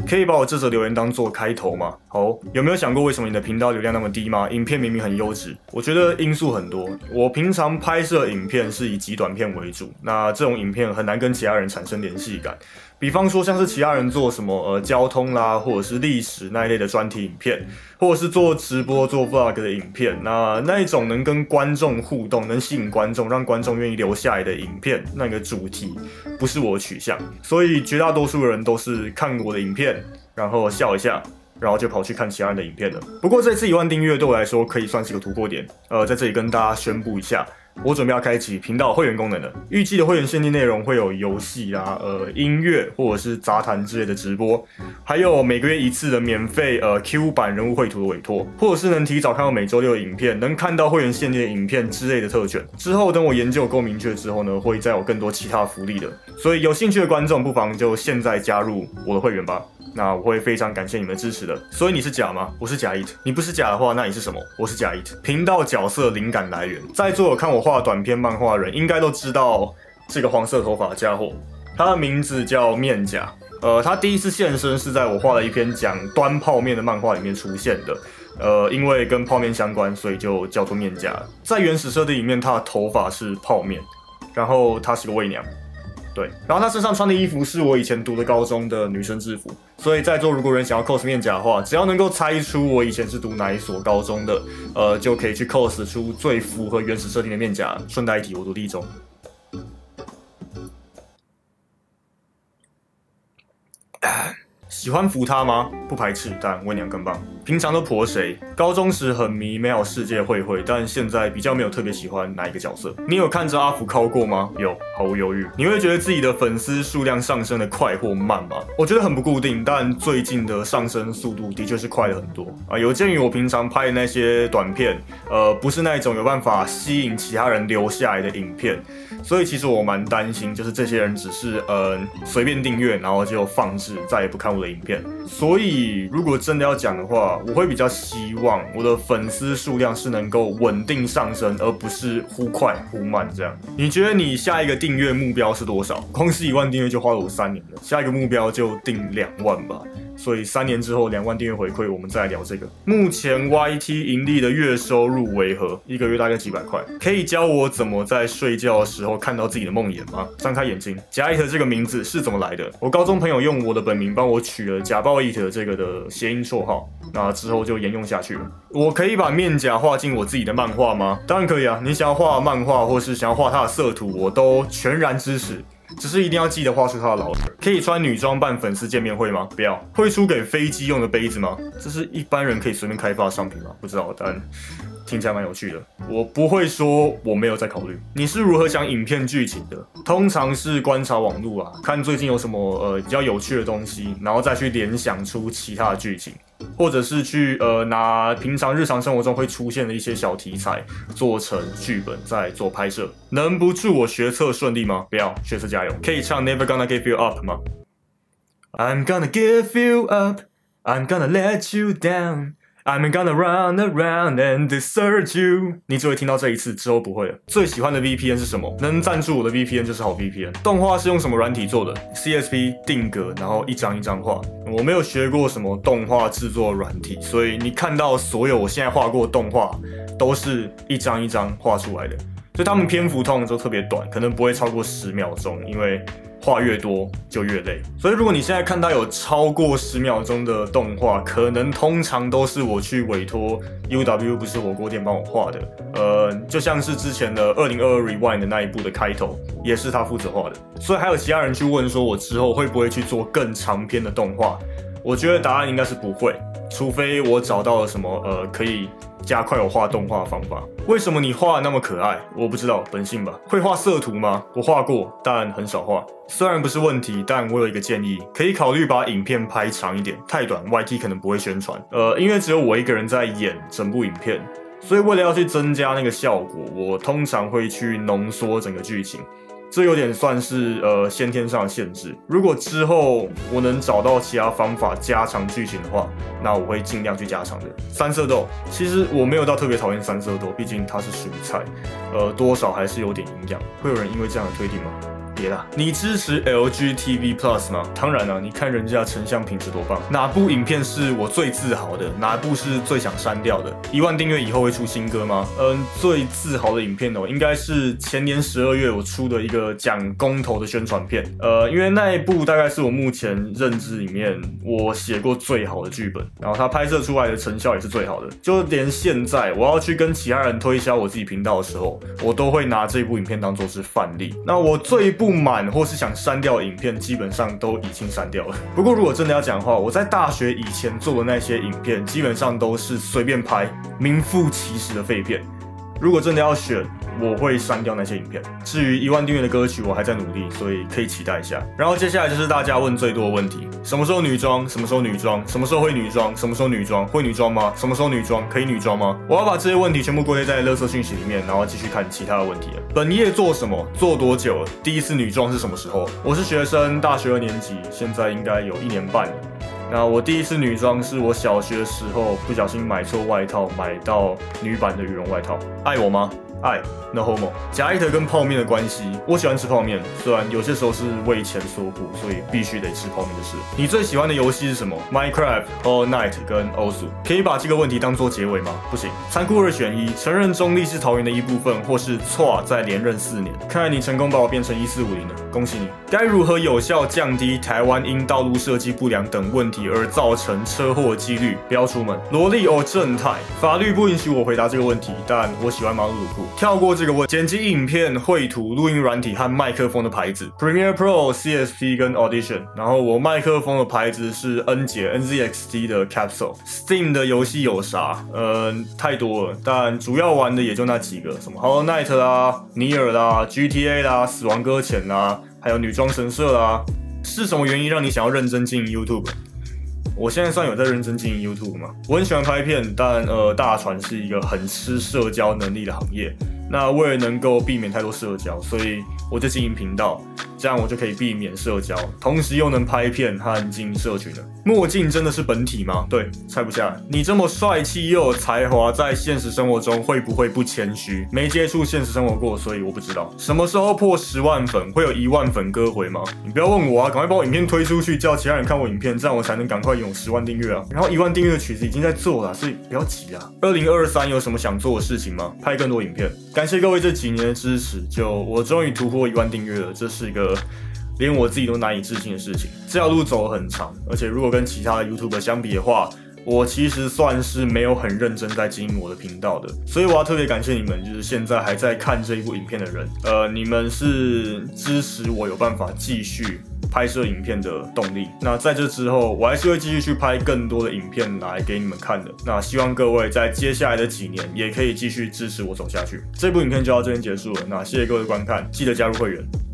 可以把我这则留言当做开头吗？好，有没有想过为什么你的频道流量那么低吗？影片明明很优质，我觉得因素很多。我平常拍摄影片是以极短片为主，那这种影片很难跟其他人产生联系感。比方说像是其他人做什么交通啦，或者是历史那一类的专题影片，或者是做直播做 vlog 的影片，那一种能跟观众互动，能吸引观众，让观众愿意留下来的影片，那个主题不是我的取向，所以绝大多数的人都是看我的影片，然后笑一下，然后就跑去看其他人的影片了。不过这次1万订阅对我来说可以算是一个突破点，在这里跟大家宣布一下。我准备要开启频道会员功能了，预计的会员限定内容会有游戏啦、音乐或者是杂谈之类的直播，还有每个月一次的免费Q 版人物绘图的委托，或者是能提早看到每周6的影片，能看到会员限定的影片之类的特权。之后等我研究够明确之后呢，会再有更多其他福利的，所以有兴趣的观众不妨就现在加入我的会员吧。那我会非常感谢你们的支持的。所以你是假吗？我是假 it。你不是假的话，那你是什么？我是假 it。频道角色灵感来源，在座有看我画短篇漫画的人，应该都知道这个黄色头发的家伙，他的名字叫面甲。他第一次现身是在我画了一篇讲端泡面的漫画里面出现的。因为跟泡面相关，所以就叫做面甲。在原始设定里面，他的头发是泡面，然后他是个伪娘。对，然后他身上穿的衣服是我以前读的高中的女生制服，所以在座如果有人想要 cos 面甲的话，只要能够猜出我以前是读哪一所高中的，就可以去 cos 出最符合原始设定的面甲。顺带一提，我读第1中。喜欢扶他吗？不排斥，但伪娘更棒。平常都婆谁？高中时很迷美好世界慧慧，但现在比较没有特别喜欢哪一个角色。你有看着阿福考过吗？有，毫无犹豫。你会觉得自己的粉丝数量上升的快或慢吗？我觉得很不固定，但最近的上升速度的确是快了很多啊。有鉴于我平常拍的那些短片，不是那一种有办法吸引其他人留下来的影片，所以其实我蛮担心，就是这些人只是随便订阅，然后就放置，再也不看我的影片。所以如果真的要讲的话，我会比较希望我的粉丝数量是能够稳定上升，而不是忽快忽慢这样。你觉得你下一个订阅目标是多少？光是1万订阅就花了我3年了，下一个目标就定2万吧。所以3年之后2万订阅回馈，我们再来聊这个。目前 YT 盈利的月收入为何？一个月大概几百块。可以教我怎么在睡觉的时候看到自己的梦魇吗？张开眼睛。假 it 这个名字是怎么来的？我高中朋友用我的本名帮我取了假爆 it 这个的谐音绰号，那之后就沿用下去了。我可以把面甲画进我自己的漫画吗？当然可以啊，你想要画漫画或是想要画它的色图，我都全然支持。只是一定要记得画出他的老二。可以穿女装办粉丝见面会吗？不要。会出给飞机用的杯子吗？这是一般人可以随便开发的商品吗？不知道，但听起来蛮有趣的。我不会说我没有在考虑。你是如何想影片剧情的？通常是观察网路啊，看最近有什么比较有趣的东西，然后再去联想出其他的剧情。或者是去拿平常日常生活中会出现的一些小题材做成剧本再做拍摄。能不祝我学测顺利吗？不要，学测加油。可以唱 Never Gonna Give You Up 吗？ I'm gonna give you up, I'm gonna let you down, I'm gonna run around and desert you。 你只会听到这一次，之后不会了。最喜欢的 VPN 是什么？能赞助我的 VPN 就是好 VPN。动画是用什么软体做的？ CSP 定格，然后一张一张画。我没有学过什么动画制作软体，所以你看到所有我现在画过的动画，都是一张一张画出来的。所以他们篇幅通常都特别短，可能不会超过10秒钟，因为画越多就越累。所以如果你现在看到有超过10秒钟的动画，可能通常都是我去委托 UW 不是火锅店帮我画的。就像是之前的2022 Rewind 的那一部的开头，也是他负责画的。所以还有其他人去问说我之后会不会去做更长篇的动画，我觉得答案应该是不会，除非我找到了什么可以加快我画动画的方法。为什么你画得那么可爱？我不知道，本性吧。会画色图吗？我画过，但很少画。虽然不是问题，但我有一个建议，可以考虑把影片拍长一点，太短 YT 可能不会宣传。因为只有我一个人在演整部影片，所以为了要去增加那个效果，我通常会去浓缩整个剧情。这有点算是先天上的限制。如果之后我能找到其他方法加长剧情的话，那我会尽量去加长的。三色豆，其实我没有到特别讨厌三色豆，毕竟它是蔬菜，多少还是有点营养。会有人因为这样的推定吗？ 别啦。你支持 LG TV Plus 吗？当然了，你看人家成像品质多棒。哪部影片是我最自豪的？哪一部是最想删掉的？1万订阅以后会出新歌吗？最自豪的影片应该是前年12月我出的一个讲公投的宣传片。因为那一部大概是我目前认知里面我写过最好的剧本，然后它拍摄出来的成效也是最好的。就连现在我要去跟其他人推销我自己频道的时候，我都会拿这部影片当作是范例。那我最不满或是想删掉的影片，基本上都已经删掉了。不过如果真的要讲的话，我在大学以前做的那些影片，基本上都是随便拍、名副其实的废片。如果真的要选，我会删掉那些影片。至于1万订阅的歌曲，我还在努力，所以可以期待一下。然后接下来就是大家问最多的问题：什么时候女装？什么时候女装？什么时候会女装？什么时候女装？会女装吗？什么时候女装？可以女装吗？我要把这些问题全部归类在垃圾讯息里面，然后继续看其他的问题了。本业做什么？做多久了？第一次女装是什么时候？我是学生，大学2年级，现在应该有1年半了。那我第一次女装是我小学的时候不小心买错外套，买到女版的羽绒外套。爱我吗？爱 ，no homo。假伊特跟泡面的关系，我喜欢吃泡面，虽然有些时候是为钱所苦，所以必须得吃泡面的事。你最喜欢的游戏是什么 ？Minecraft、Hollow Knight 跟 Osu。可以把这个问题当做结尾吗？不行，残酷2选1，承认中立是桃园的一部分，或是错再连任4年。看来你成功把我变成1450了，恭喜你。该如何有效降低台湾因道路设计不良等问题而造成车祸几率？不要出门。萝莉哦正太，法律不允许我回答这个问题，但我喜欢马鲁鲁库。跳过这个问，剪辑影片、绘图、录音软体和麦克风的牌子 ，Premiere Pro、CSP 跟 Audition。然后我麦克风的牌子是恩杰 NZXT 的 Capsule。Steam 的游戏有啥？太多了，但主要玩的也就那几个，什么 Hollow Knight 啦、尼尔啦、GTA 啦、死亡搁浅啦，还有女装神社啦。是什么原因让你想要认真经营 YouTube？我现在算有在认真经营 YouTube 嘛？我很喜欢拍片，但大传是一个很吃社交能力的行业。那为了能够避免太多社交，所以我就经营频道，这样我就可以避免社交，同时又能拍片和经营社群了。墨镜真的是本体吗？对，猜不下来。你这么帅气又有才华，在现实生活中会不会不谦虚？没接触现实生活过，所以我不知道。什么时候破10万粉？会有1万粉歌回吗？你不要问我啊，赶快把我影片推出去，叫其他人看我影片，这样我才能赶快拥10万订阅啊。然后1万订阅的曲子已经在做了，所以不要急啊。2023有什么想做的事情吗？拍更多影片。感谢各位这几年的支持，我终于突破1万订阅了，这是一个连我自己都难以置信的事情。这条路走得很长，而且如果跟其他的 YouTuber 相比的话，我其实算是没有很认真在经营我的频道的，所以我要特别感谢你们，就是现在还在看这一部影片的人，你们是支持我有办法继续拍摄影片的动力。那在这之后，我还是会继续去拍更多的影片来给你们看的。那希望各位在接下来的几年也可以继续支持我走下去。这部影片就到这边结束了，那谢谢各位的观看，记得加入会员。